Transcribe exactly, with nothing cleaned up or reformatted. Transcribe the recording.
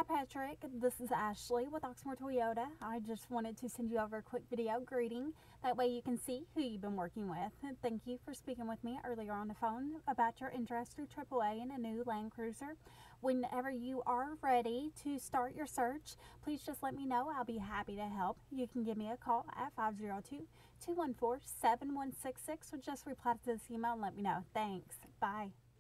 Hi Patrick, this is Ashley with Oxmoor Toyota. I just wanted to send you over a quick video greeting. That way you can see who you've been working with. And thank you for speaking with me earlier on the phone about your interest through triple A in a new Land Cruiser. Whenever you are ready to start your search, please just let me know. I'll be happy to help. You can give me a call at five zero two, two one four, seven one six six or just reply to this email and let me know. Thanks. Bye.